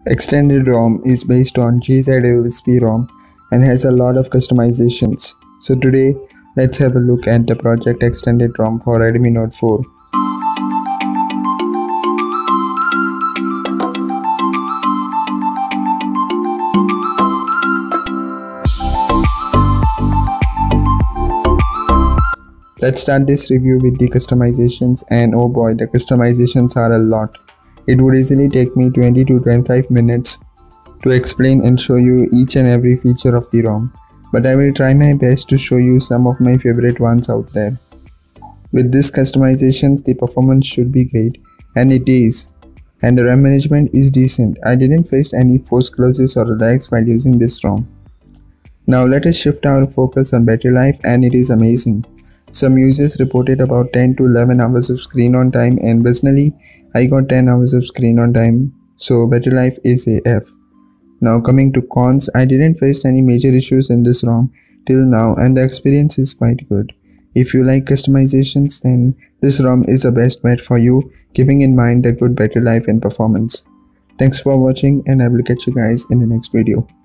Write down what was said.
Xtended Rom is based on GZOSP ROM and has a lot of customizations. So today, let's have a look at the project Xtended Rom for Redmi Note 4. Let's start this review with the customizations, and oh boy, the customizations are a lot. It would easily take me 20 to 25 minutes to explain and show you each and every feature of the ROM, but I will try my best to show you some of my favorite ones out there. With these customizations, the performance should be great, and it is, and the RAM management is decent. I didn't face any force closes or lags while using this ROM. Now let us shift our focus on battery life, and it is amazing. Some users reported about 10 to 11 hours of screen on time, and personally, I got 10 hours of screen on time, so battery life is AF. Now coming to cons, I didn't face any major issues in this ROM till now, and the experience is quite good. If you like customizations, then this ROM is the best bet for you, keeping in mind the good battery life and performance. Thanks for watching, and I will catch you guys in the next video.